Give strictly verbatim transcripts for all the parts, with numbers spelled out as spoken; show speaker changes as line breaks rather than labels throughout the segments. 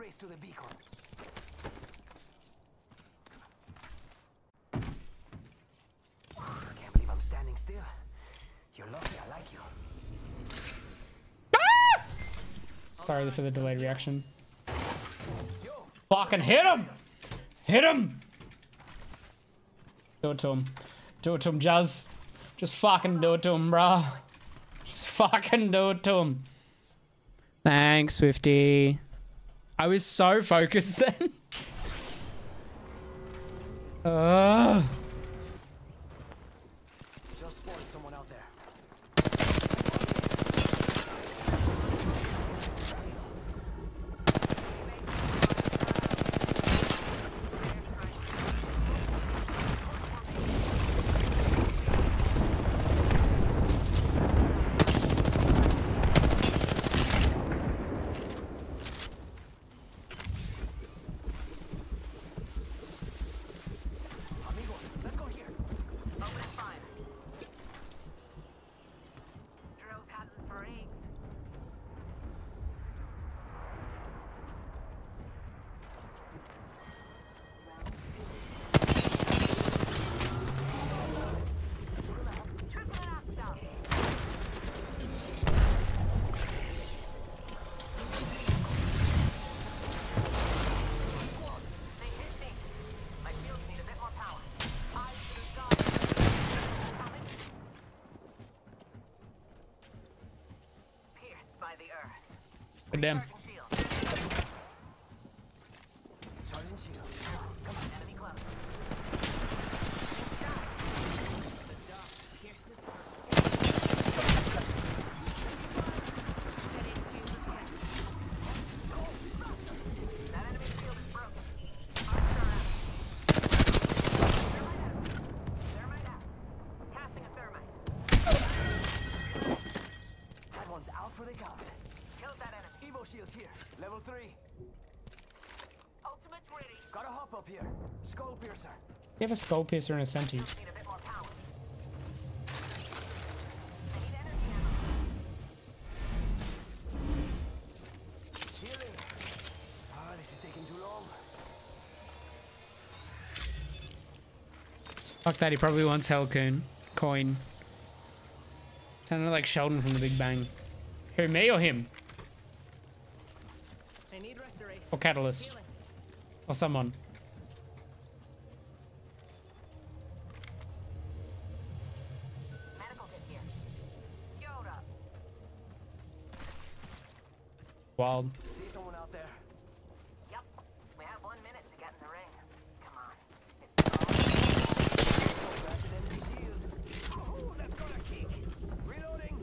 race to the beacon. Can't believe I'm standing still. You're lucky I like you.
Ah! Sorry for the delayed reaction. Fucking hit him! Hit him! Do it to him. Do it to him, Jazz. Just fucking do it to him, bruh. Just fucking do it to him. Thanks, Swifty. I was so focused then. uh.
Just spotted someone out there.
Damn.
Shields here. Level three. Ultimate's ready. Gotta hop up here. Skull piercer.
You have a skull piercer and a senti.
Need a bit more power. I need energy ammo. Healing. Ah, this is taking too long.
Fuck that, he probably wants Hellcoon. Coin. Sounded like Sheldon from The Big Bang. Who, me or him? Or Catalyst. Or someone.
Medical kit here. Yoda.
Wild.
See someone out there? Yep. We have one minute to get in the ring. Come on. It's an enemy shield. Oh, that's got a kick. Reloading.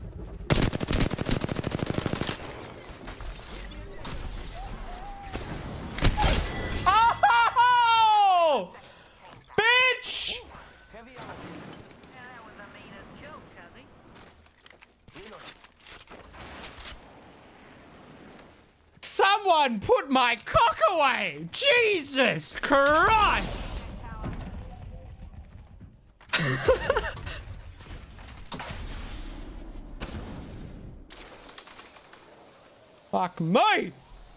Oh! Bitch!
Heavy ammo. Yeah, that was the meanest kill, Cuzzy. Reloading.
Someone put my cock away! Jesus Christ! Fuck me!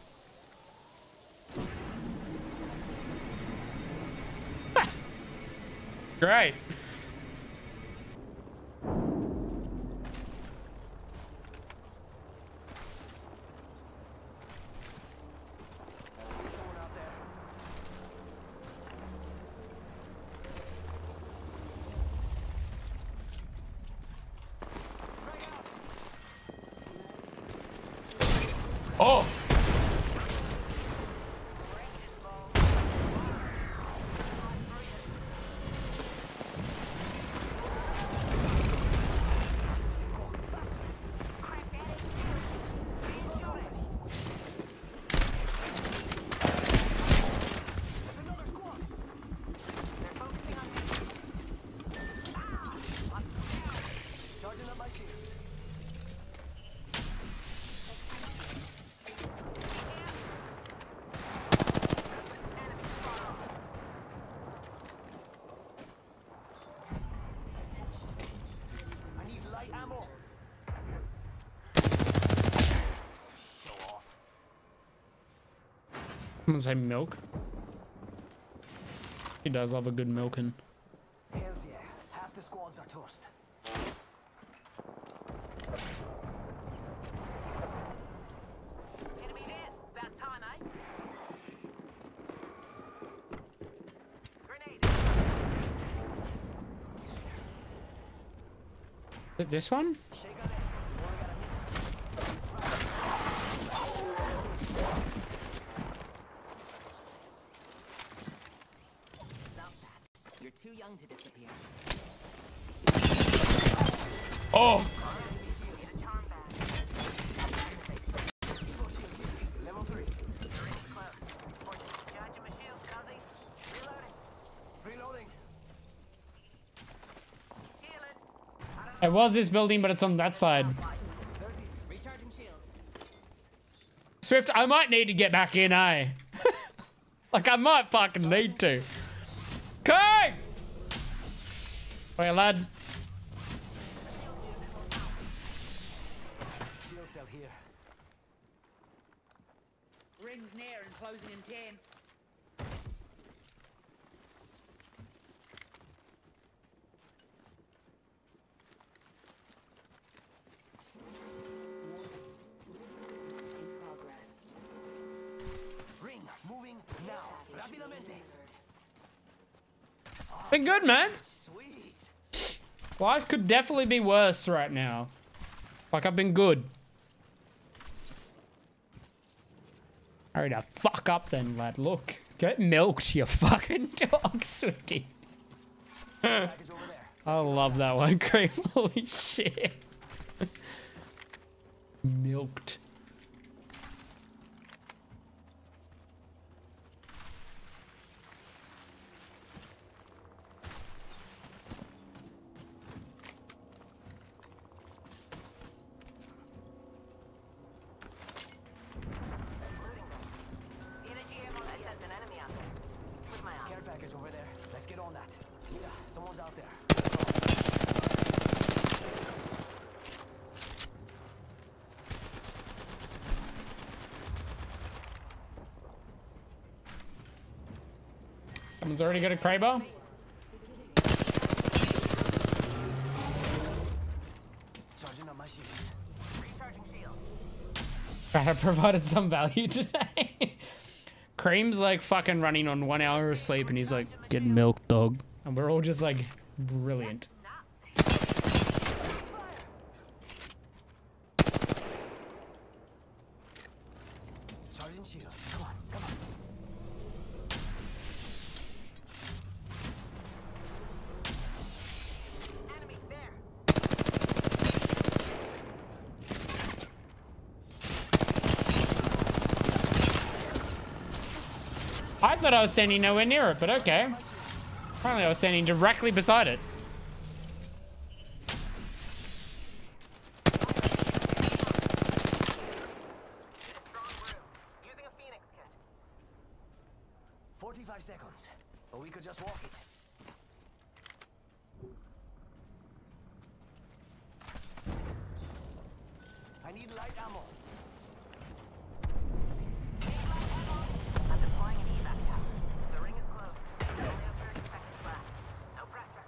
Great. Oh! I'm gonna say milk. He does love a good milking.
Hells yeah, half the squads are toast.
Enemy there. About time, eh? Grenade.
Is it this one?
Shake on it. We only got a minute.
Stop that. You're too young to disappear.
Oh!
Level three.
Charging my shield, Cuzzy. Reloading.
Reloading.
Healing.
It was this building, but it's on that side.
thirty.
Recharging shield.
Swift, I might need to get back in, eh? Like, I might fucking need to. King! Wait, lad.
Shield cell here.
Rings near and closing in ten.
In progress.
Ring. Moving now. Rápidamente.
Been good, man.
Sweet.
Life could definitely be worse right now. Like, I've been good. Hurry the fuck up then, lad. Look. Get milked, you fucking dog, Swifty.
Package over there.
I love that one, Cream. Holy shit. Milked.
Energy ammo here.
An enemy out there. With my eye.
Care package over there. Let's get on that. Yeah, someone's out there.
Someone's already got a Kraber.
Charging on my shields.
Recharging shield.
I provided some value today. Cream's like fucking running on one hour of sleep and he's like, get milk, dog. And we're all just like, brilliant.
Charging shields. Come on, come on.
Enemy there.
I thought I was standing nowhere near it, but okay. Apparently I was standing directly beside it.
Using a Phoenix kit.
forty-five seconds. Or we could just walk it. I need light ammo.
I'm deploying an evac tower. The ring is closed. Only have thirty seconds left. No pressure.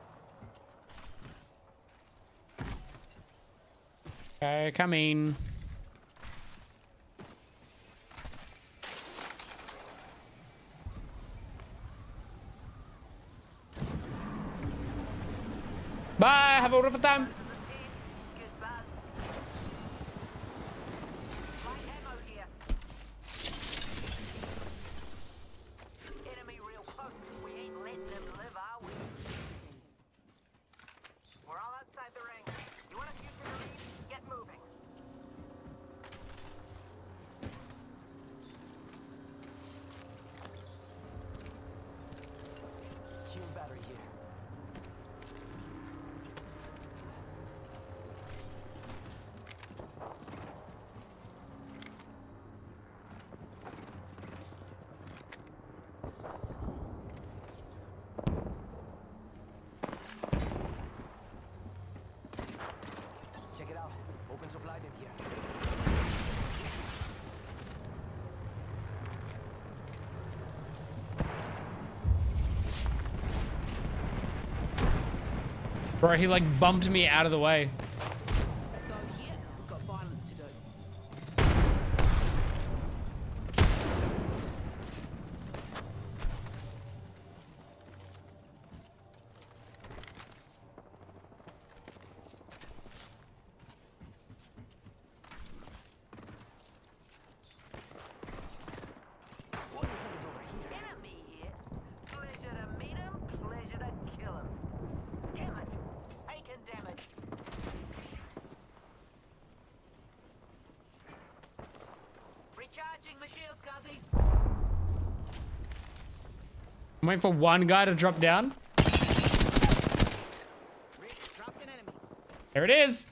Okay, coming. Bye, have a wonderful time.
Good buzz. Light ammo here. Enemy real close. We ain't letting them live, are we?
We're all outside the ring. You want a future to lead? Get moving.
Shield battery here.
Bro, he like bumped me out of the way.
So here, we've got violence to do.
What do you think is over here?
Enemy here. Pleasure to meet him, pleasure to kill him. Damn it. Taking damage. Recharging my shields, Guzzy.
I'm waiting for one guy to drop down.
Rick, dropped an enemy.
There it is.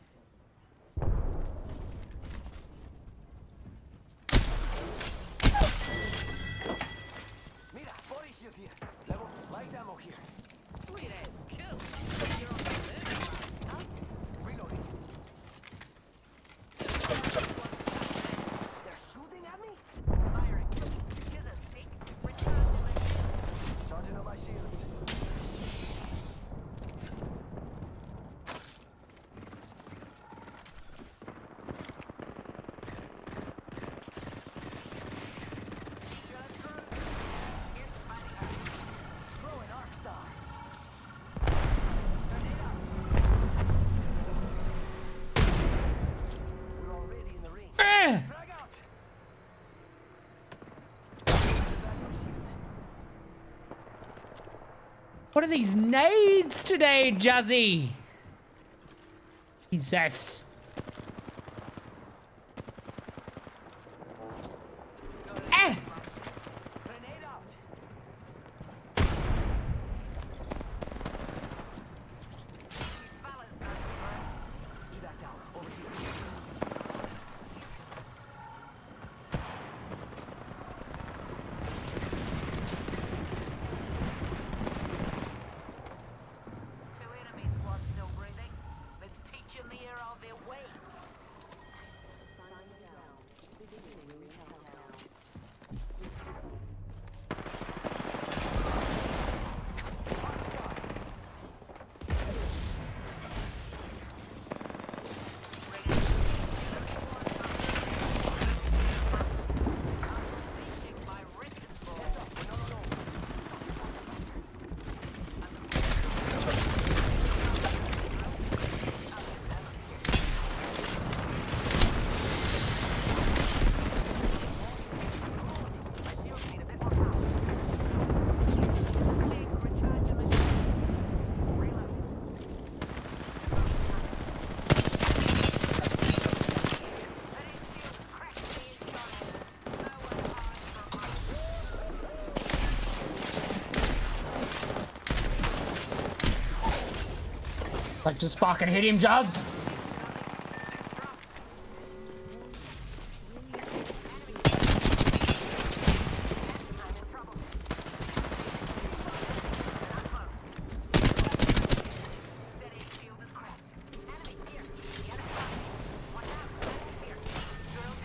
Mira, body shield here. Level light ammo here.
Sweet ass kill. You're on the move. Us?
Reloading. They're shooting at me?
Firing. Here's a stick. Recharging my shields.
Charging on my shields.
Shut through. Here's money.
Throwing arc star. Grenade out. We're already in the ring.
Eh!
Drag out. Backup shield.
What are these nades today, Jazzy? Jesus. Eh!
Grenade out.
Balance, Guzzy.
Evac down. Over here.
Two enemy squads still breathing. Let's teach them the error of their ways. Unleashing my wrecking ball. Take, recharge your machine. Reload. Hey, shield, crack me in shot. No one hides from us.
Like, just fucking hit him, Jazz.
Steady, shield is cracked. Enemy here. The other side. Watch out. Here. Drilled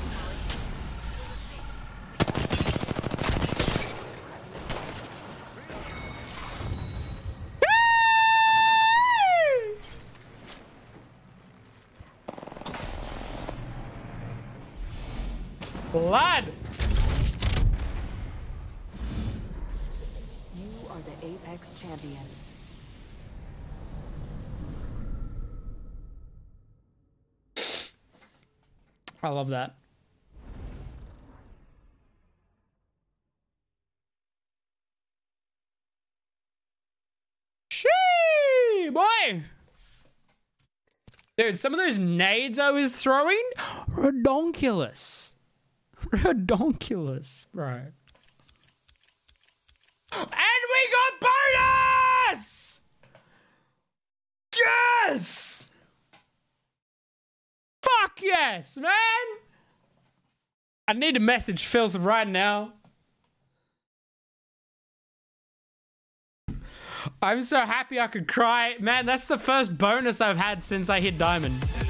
Blood.
You are the Apex champions.
I love that. Shee, boy. Dude, some of those nades I was throwing, redonkulous. Redonkulous, bro. And we got bonus! Yes! Fuck yes, man! I need to message Filth right now. I'm so happy I could cry. Man, that's the first bonus I've had since I hit Diamond.